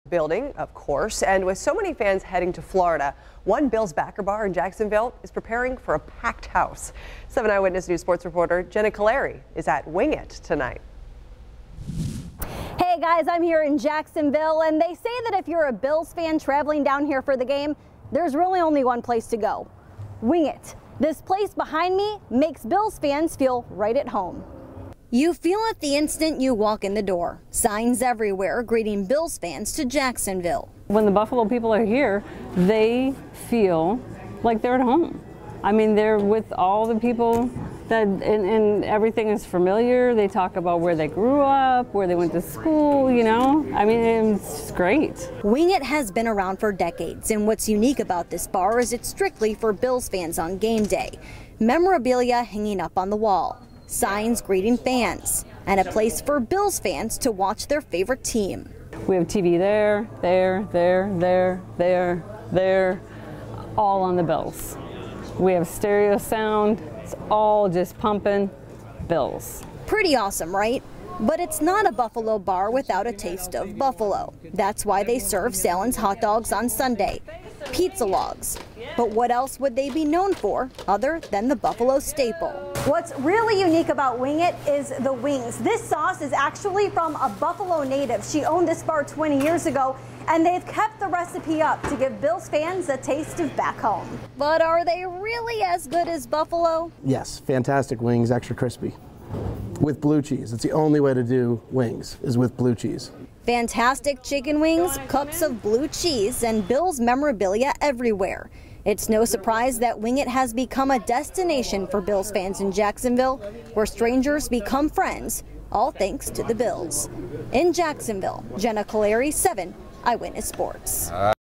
building, of course, and with so many fans heading to Florida, one Bills backer bar in Jacksonville is preparing for a packed house. 7 Eyewitness News sports reporter Jenna Caleri is at Wing It tonight. Hey guys, I'm here in Jacksonville, and they say that if you're a Bills fan traveling down here for the game, there's really only one place to go: Wing It. This place behind me makes Bills fans feel right at home. You feel it the instant you walk in the door. Signs everywhere greeting Bills fans to Jacksonville. When the Buffalo people are here, they feel like they're at home. I mean, they're with all the people that, and everything is familiar. They talk about where they grew up, where they went to school, you know. I mean, it's just great. Wing It has been around for decades, and what's unique about this bar is it's strictly for Bills fans on game day. Memorabilia hanging up on the wall, signs greeting fans, and a place for Bills fans to watch their favorite team. We have TV there, all on the Bills. We have stereo sound, it's all just pumping Bills. Pretty awesome, right? But it's not a Buffalo bar without a taste of Buffalo. That's why they serve Salon's hot dogs on Sunday, pizza logs. But what else would they be known for other than the Buffalo staple? What's really unique about Wing It is the wings. This sauce is actually from a Buffalo native. She owned this bar 20 years ago, and they've kept the recipe up to give Bills fans a taste of back home. But are they really as good as Buffalo? Yes, fantastic wings, extra crispy, with blue cheese. It's the only way to do wings, is with blue cheese. Fantastic chicken wings, cups of blue cheese, and Bills memorabilia everywhere. It's no surprise that Wing It has become a destination for Bills fans in Jacksonville, where strangers become friends, all thanks to the Bills. In Jacksonville, Jenna Caleri, 7 Eyewitness Sports.